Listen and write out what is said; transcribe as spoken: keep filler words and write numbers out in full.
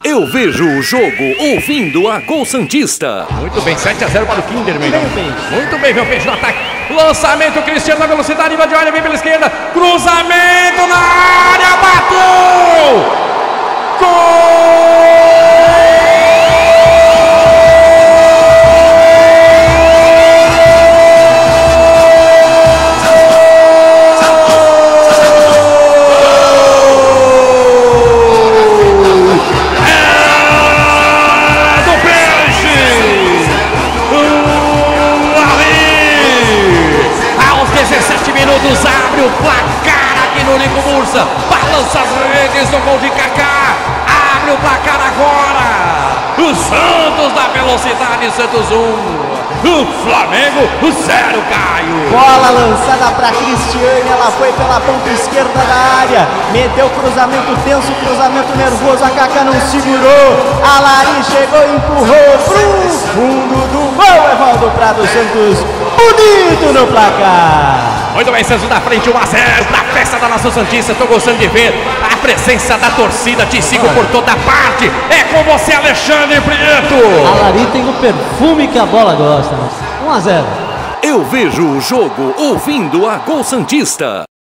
Eu vejo o jogo ouvindo a Gol Santista. Muito bem, sete a zero para o Kinderman. Muito bem, meu peixe no ataque. Lançamento, Cristiano na velocidade, invadiu a área, vem pela esquerda. Cruzamento na área, bateu! Gol! Abre o placar aqui no Nico Mursa, balança as redes do gol de Kaká, abre o placar agora, o Santos da velocidade, Santos um, o Flamengo zero, Caio. Bola lançada para Cristiane, ela foi pela ponta esquerda da área, meteu cruzamento tenso, cruzamento nervoso, a Kaká não segurou, a Lari chegou e empurrou pro fundo do gol, Evaldo Prado, Santos bonito no placar. Muito bem, Santos na frente, um a zero na festa da Nação Santista. Estou gostando de ver a presença da torcida. Te sigo por toda parte. É com você, Alexandre Prieto. A Lari tem o perfume que a bola gosta. um a zero. Eu vejo o jogo ouvindo a Gol Santista.